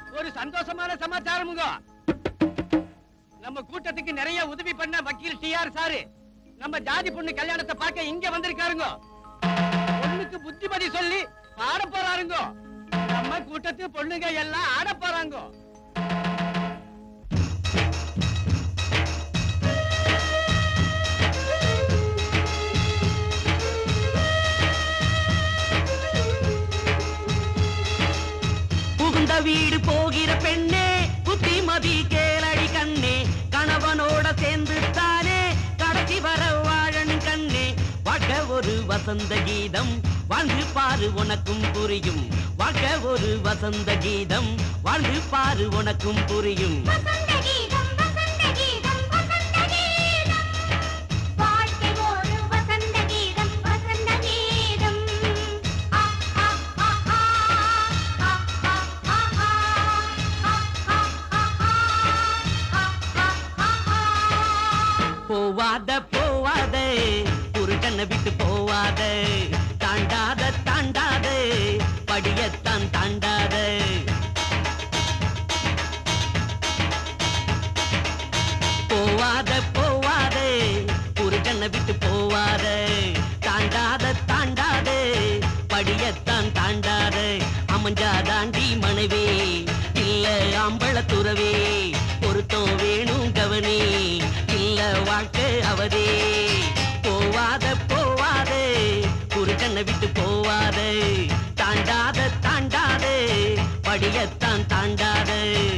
ஒரு சந்தோஷமான சமாச்சாரமுங்க. நம்ம கூட்டத்துக்கு நிறைய உதவி பண்ண வக்கீல் டிஆர் சாரு நம்ம ஜாதி பொண்ணு கல்யாணத்தை பார்க்க இங்க வந்திருக்காருங்க. பொண்ணுக்கு புத்திமதி சொல்லி ஆட போறாருங்க. நம்ம கூட்டத்து பொண்ணுங்க எல்லாம் ஆட போறாங்க. புகுந்த வீடு போகிற பெண்ணே, புத்திமதி கேளடி கண்ணே, கணவனோட சேர்ந்து தானே கடைசி வர வாழணும் கண்ணே. வாழ்க்கை ஒரு வசந்த கீதம், வாழ்ந்து பாரு உனக்கும் புரியும். வாழ்க்கை ஒரு வசந்த கீதம், வாழ்ந்து பாரு உனக்கும் புரியும். போவாத போவாத புருஷனை விட்டு போவாத, தாண்டாத தாண்டாத படியத்தான் தாண்டாத. போவாத போவாத புருஷனை விட்டு போவாத, தாண்டாத தாண்டாத படியத்தான் தாண்டாத. அமைஞ்சாதாண்டி மனைவே இல்ல ஆம்பள துறவே, பொருத்தம் வேணும் கவனே இல்ல வாழ்க்கை அவதே. போவாத போவாத புருஷனை விட்டு போவாத, தாண்டாத தாண்டாத படியத்தான் தாண்டாத.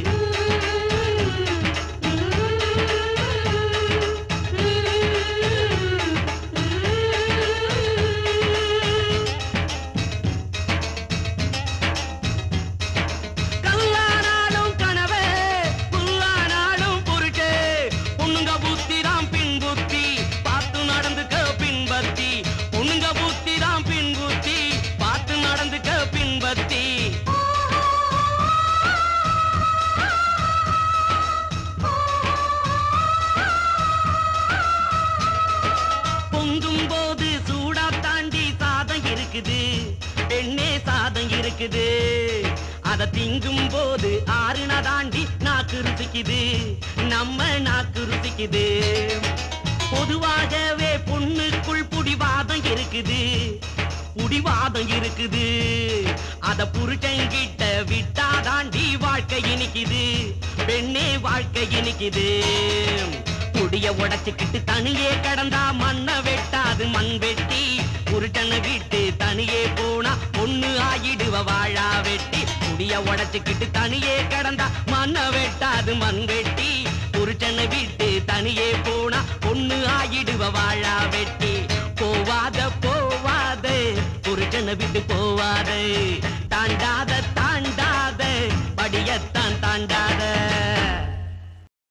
பெண்ணே சாதம் இருக்குது, அத திங்கும் போது ஆறுனா தாண்டி நாக்கு ருசிக்குது, நம்ம நாக்கு ருசிக்குது. பொதுவாகவே பொண்ணுக்குள் புடிவாதம் இருக்குது, புடிவாதம் இருக்குது. அத புருஷங்கிட்ட விட்டா தாண்டி வாழ்க்கை இனிக்குது, பெண்ணே வாழ்க்கை இனிக்குது. புடிய உடைச்சுக்கிட்டு தனியே கடந்தா மண்ணை வெட்டாது மண் வெட்டி, புருஷனை விட்டு தனியே போனா பொண்ணு ஆயிடுவ வாழா வெட்டி. புடிய உடைச்சுக்கிட்டு தனியே கடந்தா மண்ணை வெட்டாது மண் வெட்டி, புருஷனை விட்டு தனியே போனா பொண்ணு ஆயிடுவ வாழா வெட்டி. போவாத போவாத புருஷனை விட்டு போவாத, தாண்டாத தாண்டாத படியத்தான் தாண்டாத.